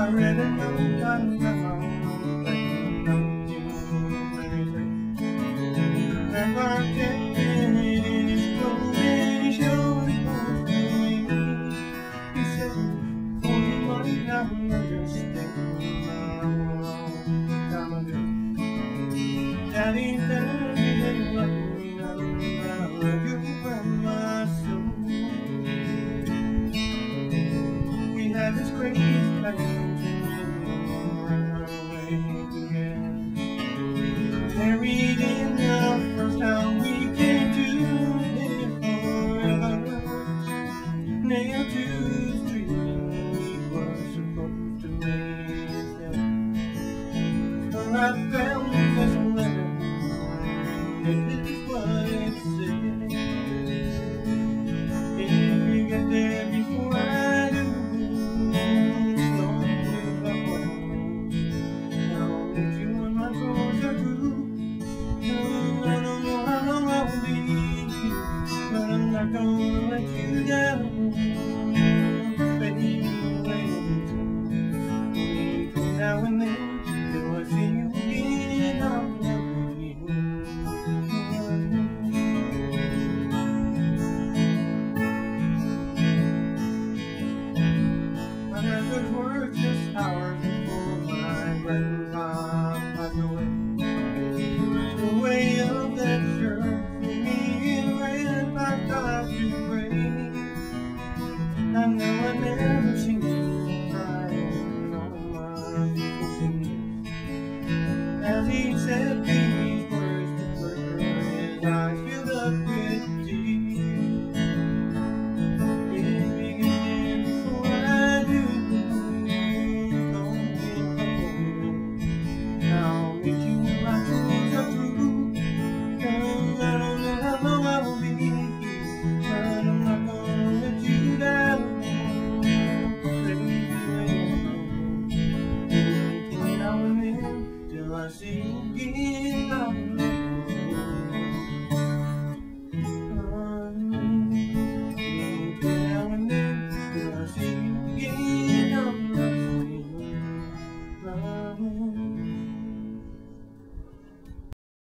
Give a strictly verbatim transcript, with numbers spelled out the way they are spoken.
really know I'm wrong. Never kept in his clothes and he showed it for me. He said, oh, you might not understand. Time ago, Daddy, Daddy, Daddy, love me, love me, I love you from my soul. We had this crazy time together, married in the first time we came to live forever, nailed to